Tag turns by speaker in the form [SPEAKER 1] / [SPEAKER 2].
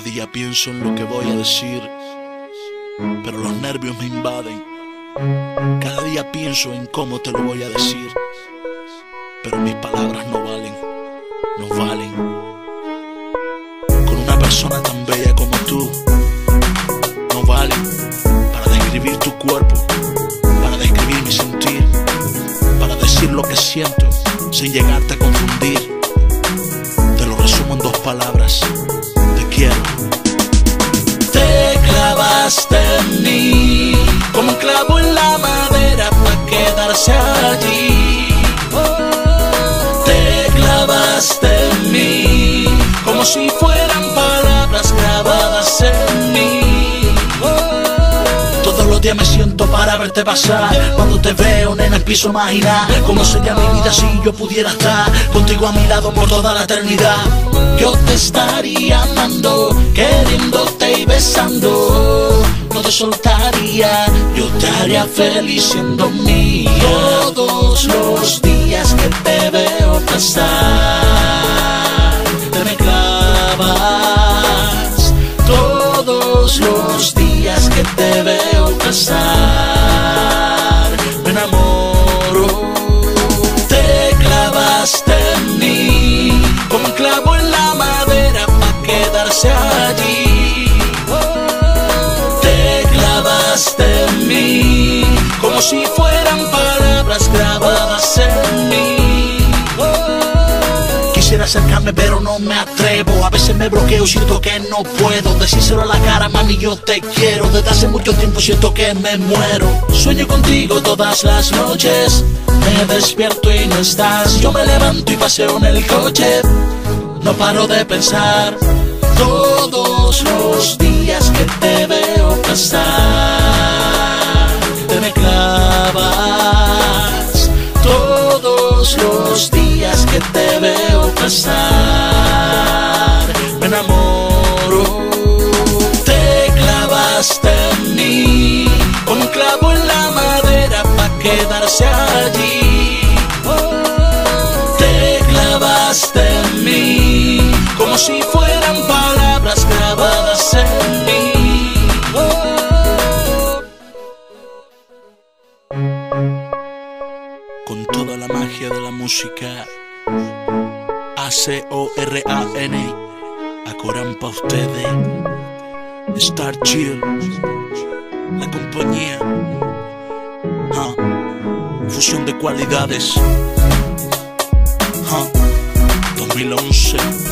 [SPEAKER 1] día pienso en lo que voy a decir, pero los nervios me invaden. Cada día pienso en cómo te lo voy a decir, pero mis palabras no valen, no valen. Con una persona tan bella como tú, no valen para describir tu cuerpo, para describir mi sentir, para decir lo que siento sin llegarte a confundir. Te lo resumo en 2 palabras: te quiero. Te clavaste en mí como un clavo en la madera para quedarse allí. Te clavaste en mí como si fueran palabras grabadas en mí. Todos los días me siento para verte pasar. Cuando te veo, nena, empiezo a imaginar cómo sería mi vida si yo pudiera estar contigo a mi lado por toda la eternidad. Yo te estaría amando, queriéndote y besando. No te soltaría, yo te haría feliz siendo mía. Todos los días que te veo pasar, te me clavas. Todos los días que te veo pasar, me enamoro. Te clavaste en mí como un clavo en la madera para quedarse allí. Te clavaste en mí como si fueran palabras grabadas en mí. Quisiera acercarme pero no me atrevo. A veces me bloqueo, siento que no puedo decírselo a la cara, mami, yo te quiero. Desde hace mucho tiempo siento que me muero. Sueño contigo todas las noches, me despierto y no estás. Yo me levanto y paseo en el coche, no paro de pensar. Todos los días que te veo pasar, te me clavas. Todos los días que te veo pasar, me enamoro. Te clavaste en mí con un clavo en la madera para quedarse allí. Te clavaste en mí como si fueran palabras grabadas en mí. Con toda la magia de la música, ACORAN, Acoran pa' ustedes, Star Chill, la compañía, fusión de cualidades, 2011.